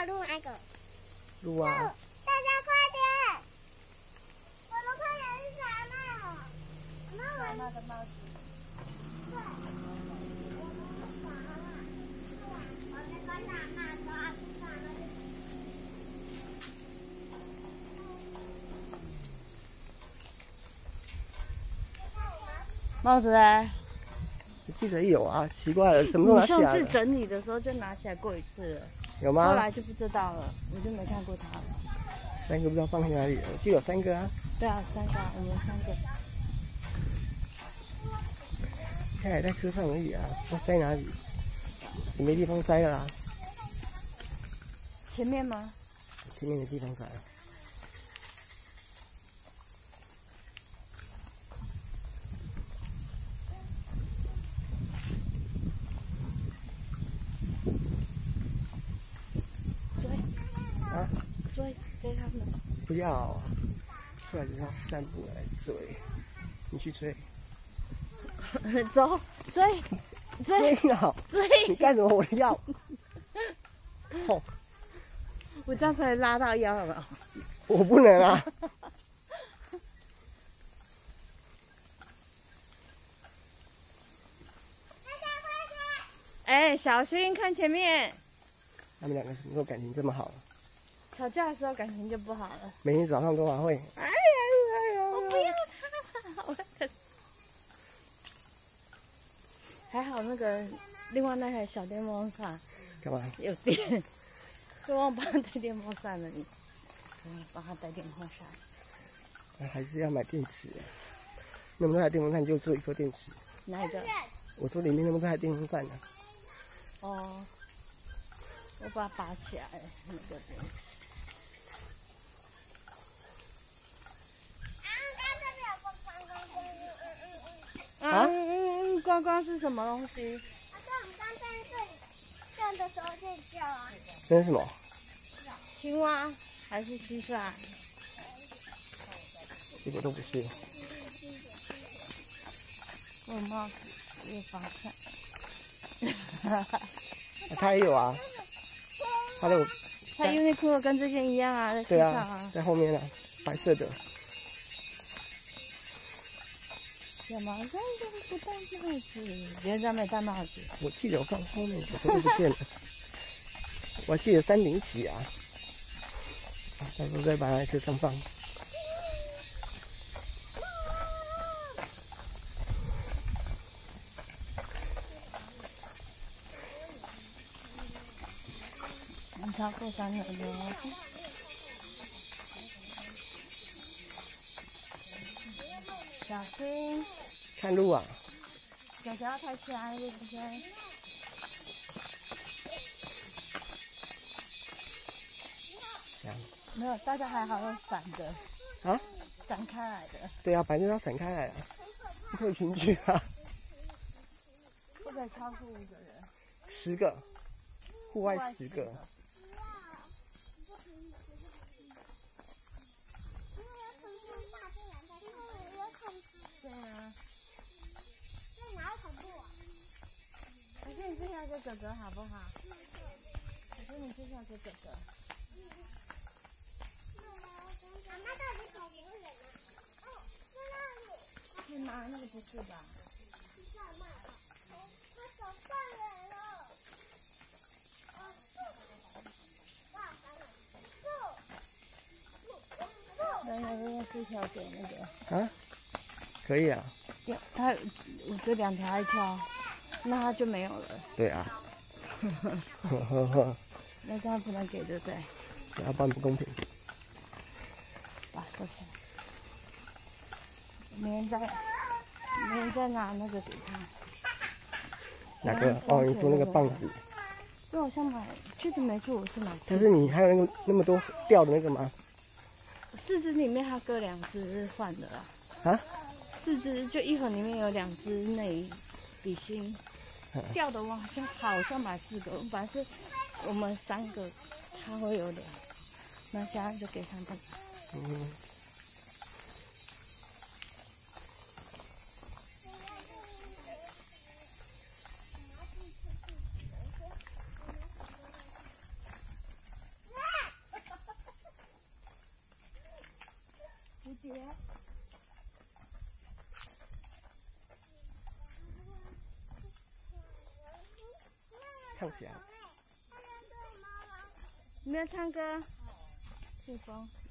要录哪个？ 录啊！ 大家快点！我们快点去找阿嬷哦。阿嬷的帽子。对。我们去找阿嬷。我在观察阿嬷，找阿嬷。 帽子哎， 我记得有啊，奇怪了，什么时候拿起来了？ 你上次整理的时候就拿起来过一次了， 有吗？ 后来就不知道了，我就没看过它了。 三个不知道放去哪里了，我记得有三个啊。 对啊，三个，我们三个。 现在还在车上而已啊，要塞哪里？也没地方塞了啦。 前面吗？ 前面的地方塞了。 追他们。 不要，出来就是要散步来追，你去追。 走，追啊！ 追！ 你干什么？我的腰。哦， 我这样才拉到腰了吧？ 我不能啊。 哎，小心看前面。 他们两个什么时候感情这么好了？ 吵架的时候感情就不好了。 每天早上都还会。 哎呀！我不要他，我的。还好那个另外那台小电风扇干嘛？ 有电，就忘帮他带电风扇了你。帮他带电风扇。 还是要买电池。那么多台电风扇就做一颗电池。 哪一个？ 我说里面那么多台电风扇呢。 哦，我把它拔起来，那个电池。 啊？ 刚刚是什么东西？ 我们刚在这的时候睡觉啊。 这是什么？ 青蛙还是蟋蟀？ 这个都不是。 我帽子越方向。 它也有啊。它有。 它Uniqlo跟这件一样啊，在身上啊。 在后面啊，白色的。 怎么这个不戴帽子？别人家没戴帽子。 我记得我放后面，怎么不见了？我还记得3顶起啊。到时候再把它在车上放。 你超过3个了。小心。 看路啊！ 脚要抬起来，对不对？没有，大家还好用闪的。 啊？ 闪开来的。 对啊，反正要闪开来啊，不可以群聚啊。 不可以超过5个人。 10个，户外10个。 对啊。这哪有恐怖啊？可是你去下给哥哥好不好？可是你去下给哥哥。 妈妈到底跑多远啊？哦，在那里。 去哪？那个不是吧？ 去上麦啊！他走断人了。 那是条给那个。 啊？可以啊。 它，我这2条一条，那它就没有了。 对啊。 那这样不能给，对不对？ 要不然不公平。 把收起来。没人再拿那个给他。 哪个？哦，你说那个棒子。 对，我想买，确实没错，我是买。 但是你还有那么多掉的那个吗 ？4只里面它各2只是换的啦。 啊 ？4只就一盒里面有2只内笔芯，掉的我好像买4个，本来是我们3个，它会有2，那现在就给他们。 蝴蝶。 唱起来。 你要唱歌？吹风。